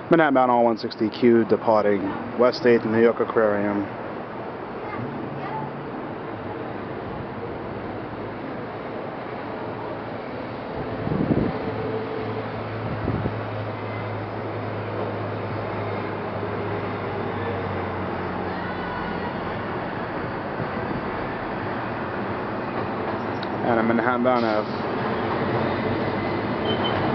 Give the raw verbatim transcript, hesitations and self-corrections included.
Manhattan bound R one sixty Q departing West eighth New York Aquarium. And a Manhattan bound F.